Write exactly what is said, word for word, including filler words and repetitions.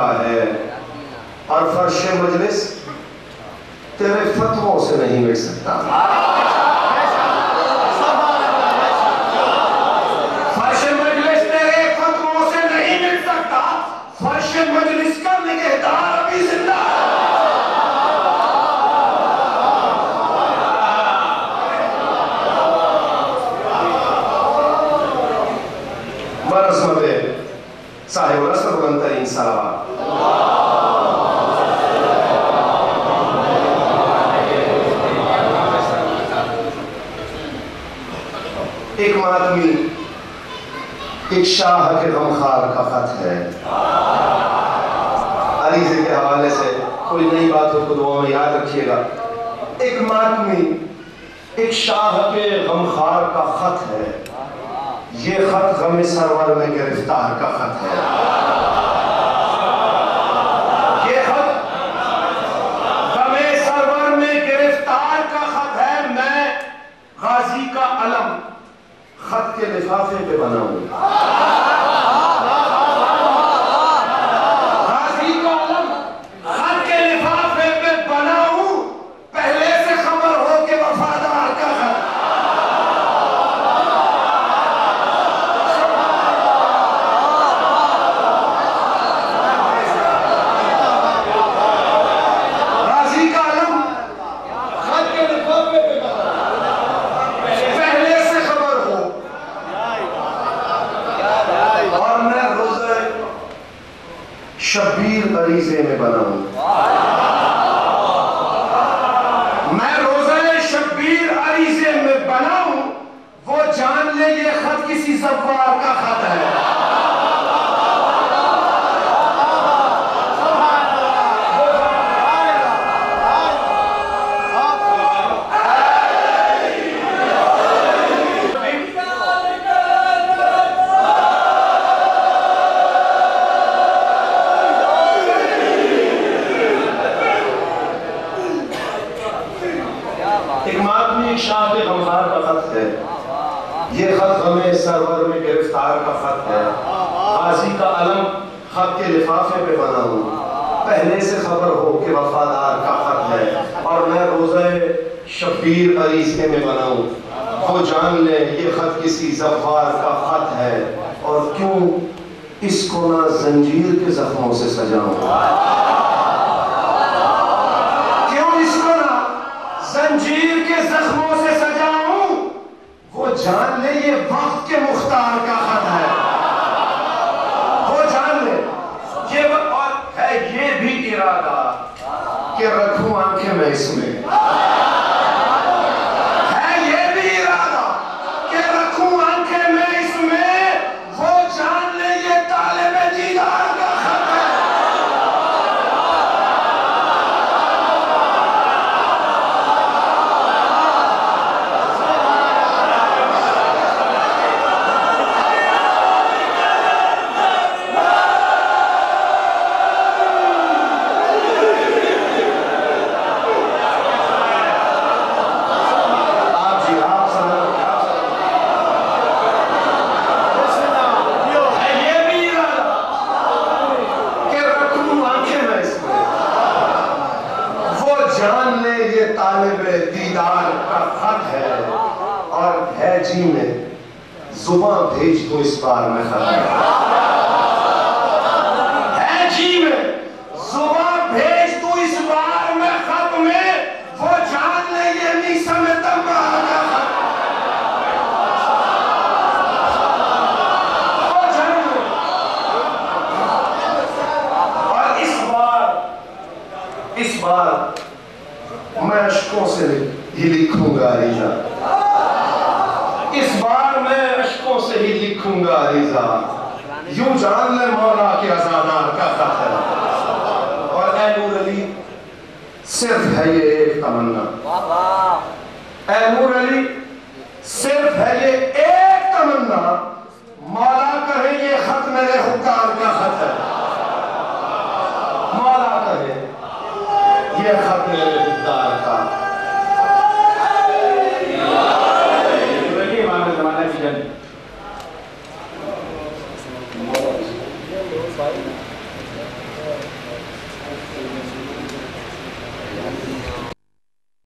जिंदा है और फर्श मजलिस तेरे फतवों से नहीं मिट सकता। फर्श मजलिस तेरे फतवों से नहीं मिट सकता। फर्श मजलिस का निगहदार अभी जिंदा है। बरसमते साहिब रसूल बनतरीन सलावत। एक मातमी एक शाह के गमखार का खत है। अरीज़े के हवाले से कोई नई बात हो तो दुआ में याद रखिएगा। एक मातमी एक शाह के गमखार का खत है। ये खत गमे सरवर में गिरफ्तार का खत है। ये खत गमे सरवर में गिरफ्तार का खत है। मैं गाजी का अलम खत के लिफाफे पे बना हूं। गाजी का अलम खत के लिफाफे पे बना हूं। पहले से खबर हो के वफादार का खत। गाजी का अलम खत के लिफाफे पे बना पहले से खबर हो। और मैं रोज़े शब्बीर अरीज़े में बना हूं। मैं रोज़े शब्बीर अरीज़े में बना हूं। वो जान ले ये खत किसी ज़व्वार का खत है। एक मातमी एक शाह के गमखार का खत है। ये खत गमे सरवर में गिरफ्तार का खत है। गाजी का अलम खत के लिफाफे पे बना हूं। पहले से खबर हो कि वफादार का खत है। और मैं रोज़े शब्बीर अरीज़े में बना हूं। वो जान ले ये खत किसी ज़व्वार का खत है। और क्यों इसको ना जंजीर के जख्मों से सजाऊं। जंजीर के जख्मों से सजाऊं। वो जान ले ये वक्त के मुख्तार का खत है। वो जान ले ये और है ये भी इरादा कि रखूं आंखें मैं इसमें। है ये भी इरादा कि रखूं आंखें मैं इसमें। वो जान ले ये तालिबे दीदार का खत है। तालिबे दीदार का खत है। और है जी में जुबां भेज दो इस बार में खत है। जी में जुबां भेज दो इस बार में खत में। वो जान ले ये नहीं समझता और इस बार इस बार मैं अश्कों से ही लिखूंगा अरीज़ा। इस बार मैं अश्कों से ही लिखूंगा अरीज़ा। यूं जान ले मौला के अज़ादार का खत है। और ऐ नूर अली सिर्फ है ये एक तमन्ना। ऐ नूर अली सिर्फ है ये एक